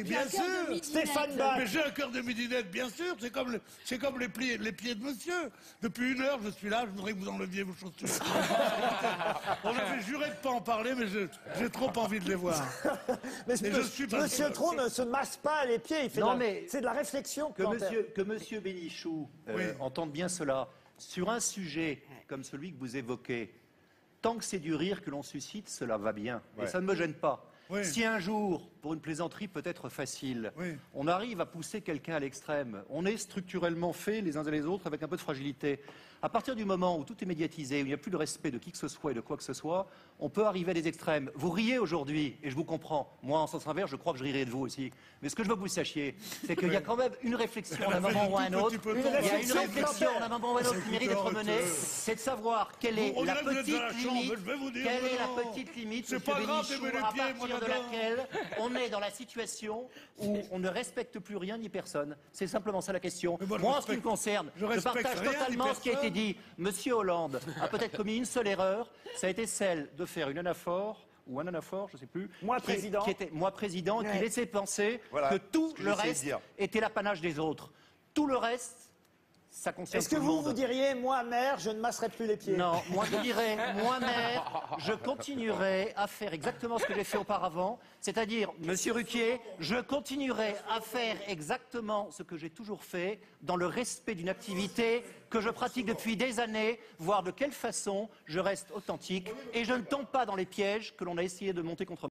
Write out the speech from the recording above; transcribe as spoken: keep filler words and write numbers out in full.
Oui, bien sûr. Stéphane Bach. Mais j'ai un cœur de midinette, bien sûr. C'est comme, le, c'est comme les, plis, les pieds de monsieur. Depuis une heure, je suis là, je voudrais que vous enleviez vos chaussures. On avait juré de pas en parler, mais je- j'ai trop envie de les voir. Mais Et monsieur, je suis pas monsieur sûr. Trot ne se masse pas les pieds, il fait Non, de la- mais- c'est de la réflexion. Que plantaire. monsieur, que monsieur Bénichou euh, Oui. entende bien cela. Sur un sujet comme celui que vous évoquez, tant que c'est du rire que l'on suscite, cela va bien. Et ça ne me gêne pas. Oui. Si un jour, pour une plaisanterie peut-être facile, Oui. on arrive à pousser quelqu'un à l'extrême, on est structurellement fait les uns et les autres avec un peu de fragilité. À partir du moment où tout est médiatisé, où il n'y a plus de respect de qui que ce soit et de quoi que ce soit, on peut arriver à des extrêmes. Vous riez aujourd'hui, et je vous comprends. Moi, en sens inverse, je crois que je rirai de vous aussi. Mais ce que je veux que vous sachiez, c'est qu'il y a quand même une réflexion à un moment ou à un autre. Une Il y a une réflexion réflexion à un moment ou à un autre qui mérite d'être Écoutez, menée. euh, C'est de savoir quelle est on la dirait que vous êtes petite à la chambre, limite, je vais vous dire, quelle est non. la petite limite, C'est monsieur pas grave Bénichou, d'aimer les à pieds, moi, partir de là-dedans. laquelle on est dans la situation où on ne respecte plus rien ni personne. C'est simplement ça la question. Mais moi, Moi, je en ce qui me respecte- concerne, je je respecte partage rien ni totalement ce qui a été personne. dit. Monsieur Hollande a peut-être commis une seule erreur, ça a été celle de faire une anaphore ou un anaphore, je ne sais plus. Moi, qui- président. Qui était, moi, président, qui Ouais. laissait penser Voilà, que tout ce que le j'essayais de reste dire. était l'apanage des autres. Tout le reste, ça concerne Est-ce que tout le vous, monde. vous diriez, moi, maire, je ne masserai plus les pieds? Non, moi je dirais, moi maire, je continuerai à faire exactement ce que j'ai fait auparavant, c'est-à-dire, monsieur Ruquier, je continuerai à faire exactement ce que j'ai toujours fait, dans le respect d'une activité que je pratique depuis des années, voir de quelle façon je reste authentique, et je ne tombe pas dans les pièges que l'on a essayé de monter contre moi.